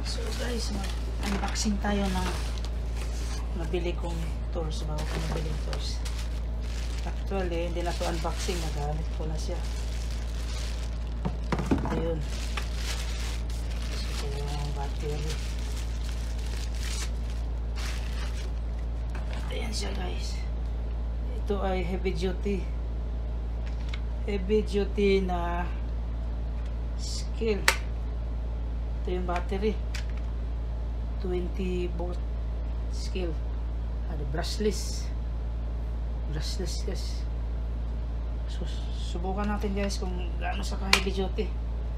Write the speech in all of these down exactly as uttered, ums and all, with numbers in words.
So guys, mag-unboxing tayo ng nabili kong tools bago ko nabili yung tools. Actually, hindi na to unboxing, nagamit ko na siya. Ayun. So, yung battery. Ayan siya guys. Ito ay heavy duty. Heavy duty na scale. Ito yung battery. twenty volt scale. Ada brushless. Brushless guys. So, subukan natin guys kung gaano sa ka-heavy duty.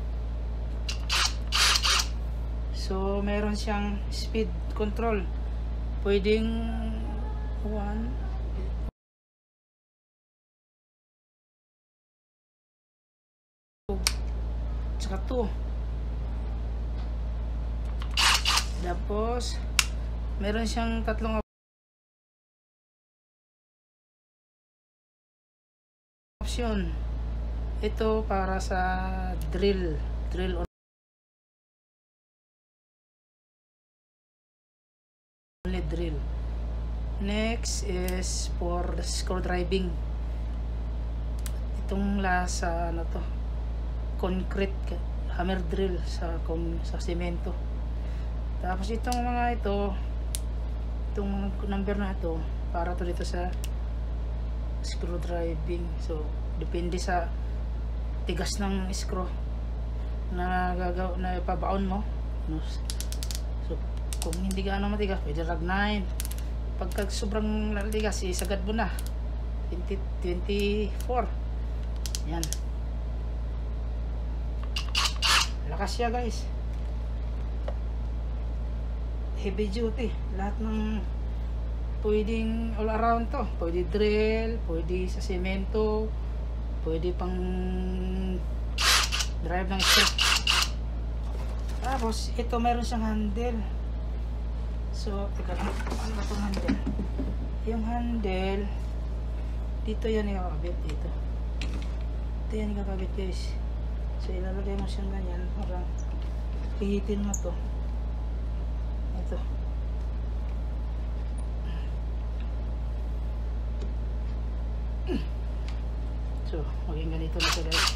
So, meron siyang speed control. Pwedeng one tsaka two. Tapos, meron siyang tatlong option. Ito para sa drill. Drill only drill. Next is for screw driving. Itong last sa ano to? Concrete hammer drill sa sa semento. Tapos itong mga ito, itong number na ito, para to dito sa screw driving. So, depende sa tigas ng screw na gagaw na ipabaon mo. So, kung hindi gaano matigas, pwede rag nine. Pagka sobrang matigas, isagad mo na. twenty, twenty-four. Yan. Lakas siya guys. Heavy duty, lahat ng pwedeng all around to, pwede drill, pwede sa semento, pwede pang drive ng strip. Tapos ito meron siyang handle. So teka lang, ano ba itong handle? Yung handle dito yan ikakabit, dito ito yan ikakabit guys. So ilalagay mo siyang ganyan, parang pihitin mo to. Ito. So, maging ganito na ito guys.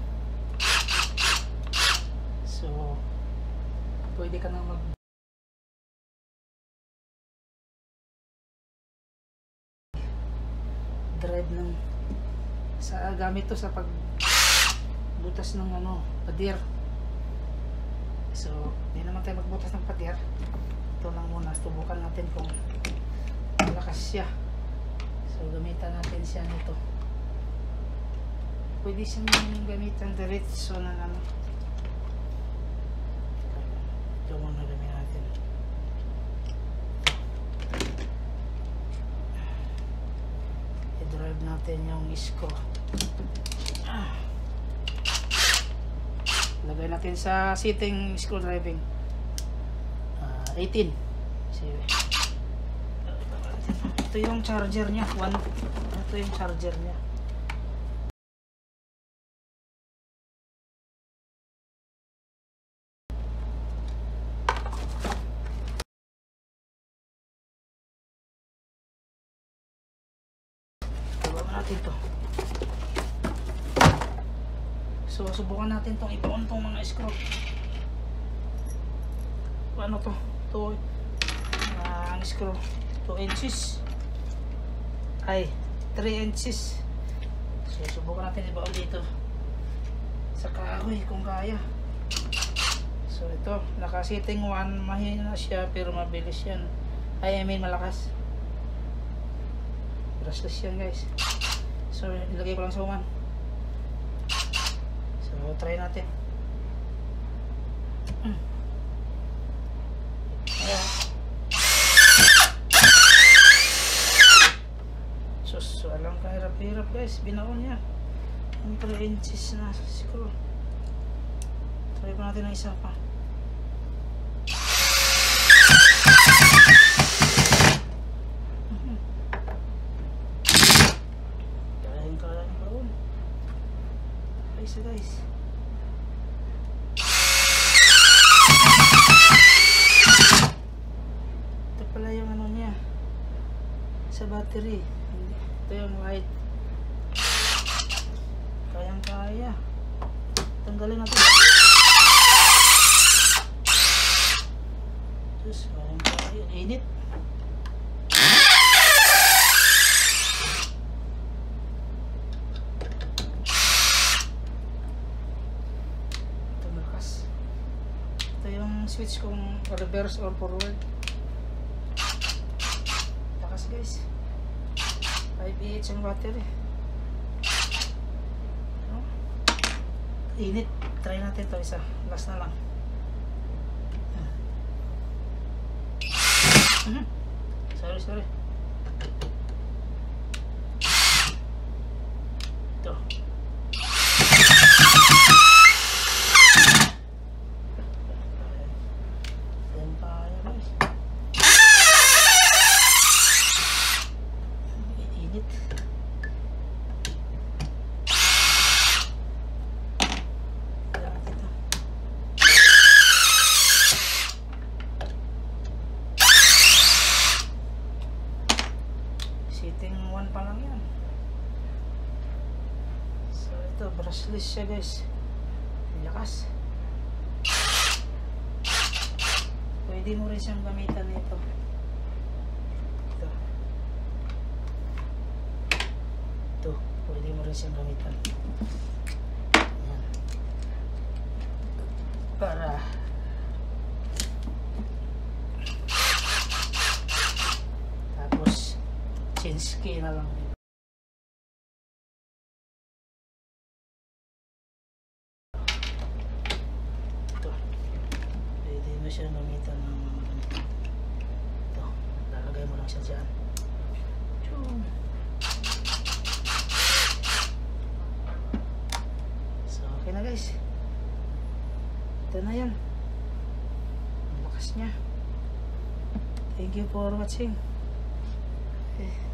So, pwede ka na mag drive ng sa gamit to sa pag butas ng ano, pader. So, hindi naman tayo magbutas ng pader. Ito lang muna, subukan natin kung malakas siya. So, gamitan natin siya nito. Pwede siyang gamitan diretso ng ano. Ito muna gamitin natin. I-drive natin yung isko. Ah. Lagay natin sa sitting screw driving. Uh, eighteen. Ito yung charger niya. One. Ito yung charger niya. Subukan natin ito. So, subukan natin itong ibaon itong mga screw. Ano to? Ito, uh, ang screw. two inches. Ay, three inches. So, subukan natin ibaon dito. Sa kahoy, kung kaya. So, ito, naka-setting one. Mahina siya, pero mabilis yan. Ay, I mean, malakas. Brushless yan, guys. So, nilagay ko lang sa one. So, try natin. Hmm. Ayan. So, so alam ka, hirap-hirap guys. Binaon niya. Yung three inches na screw. Try ko natin ng isa pa. Kaya-kaya yung baon. Isa guys. battery. Ito yung white. Kayang kaya. Tanggalin natin. Diyos, kayang kaya. Init. Ito malakas. Ito yung switch kung reverse or forward. Lakas guys. five A H yung battery. No? Init. Try natin ito isa. Last na lang. Hmm. Sorry, sorry. Ito. Ayan pa guys. Init. Sitting one pa lang yan. So ito, brushless siya guys. Lakas. Pwede mo rin siyang gamitan nito. Ito. Ito, pwede mo rin siyang gamitan. Ayan. Para tapos change key na lang. Ito. Pwede mo siya gamitan ng ito. Lalagay mo lang siya dyan. So, okay na guys. Ito na yan. Ang lakas niya. Thank you for watching. Okay.